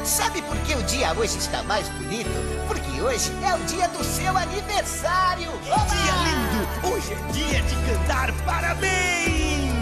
Sabe por que o dia hoje está mais bonito? Porque hoje é o dia do seu aniversário! Oba! Dia lindo! Hoje é dia de cantar parabéns!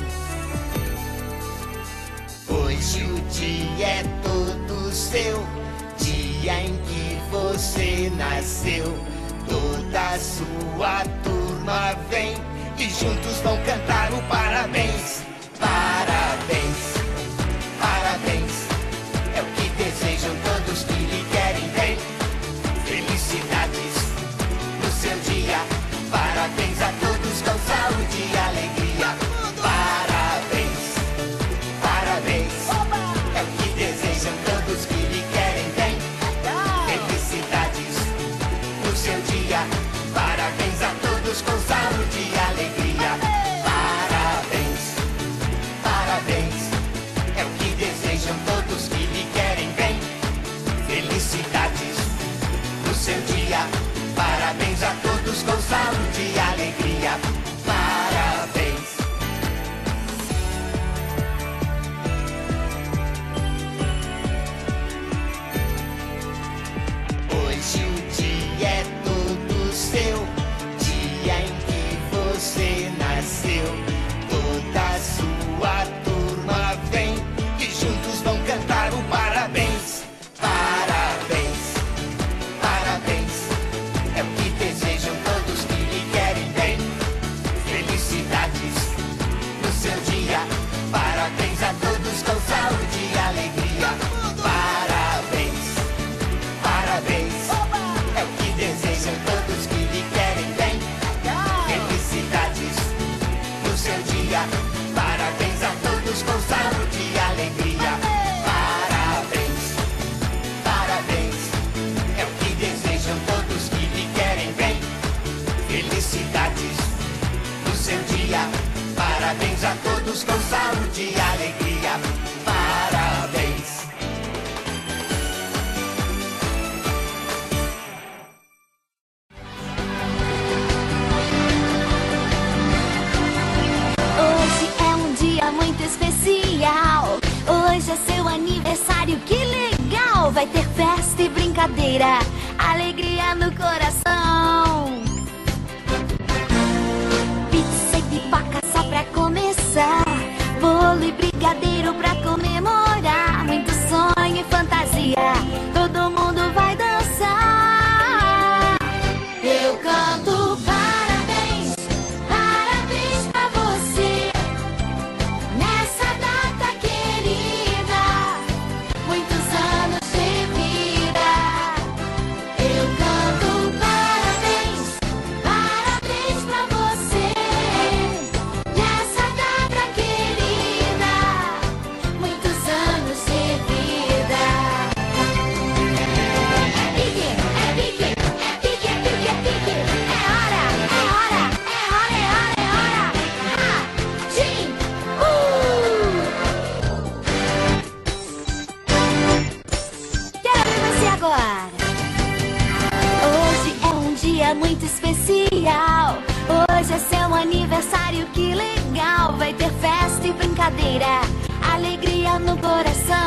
Hoje o dia é todo seu, dia em que você nasceu. Toda a sua turma vem e juntos vão cantar o parabéns. Parabéns, parabéns, é o que desejam todos que lhe querem bem. Felicidades no seu dia, parabéns a todos com saúde e alegria. Parabéns, parabéns, é o que desejam todos que lhe querem bem. Felicidades no seu dia, parabéns a todos com saúde e alegria. Parabéns, parabéns, é o que desejam todos que lhe querem bem. Felicidades no seu dia, parabéns a todos com saúde e alegria. Parabéns. Hoje o dia é todo seu, dia em que você nasceu. Toda a sua turma vem e juntos vão cantar o parabéns. Parabéns, parabéns, é o que desejam todos que lhe querem bem. Felicidades no seu dia, parabéns a todos com saúde e alegria. Parabéns, parabéns, é o que desejam todos que lhe querem bem. Felicidades no seu dia, parabéns a todos com saúde e alegria. Parabéns, parabéns, é o que desejam todos que lhe querem bem. Felicidades no seu dia, parabéns a todos com saúde e alegria. Parabéns. Hoje é um dia muito especial. Hoje é seu aniversário, que legal! Vai ter festa e brincadeira, alegria no coração. Pizza e pipoca só pra começar, bolo e brigadeiro pra comemorar. Muito sonho e fantasia, todo mundo vai dançar. Eu canto parabéns, parabéns pra você, nessa data querida, muitos anos de vida. Eu canto parabéns, parabéns pra você, nessa data querida, muitos anos de vida. É pique, é pique, é pique, é pique, é pique. É hora, é hora, é hora, é hora, é hora. Tim, Quero ver você agora. Hoje é um dia muito especial. Hoje é seu aniversário, que legal! Vai ter festa e brincadeira, alegria no coração.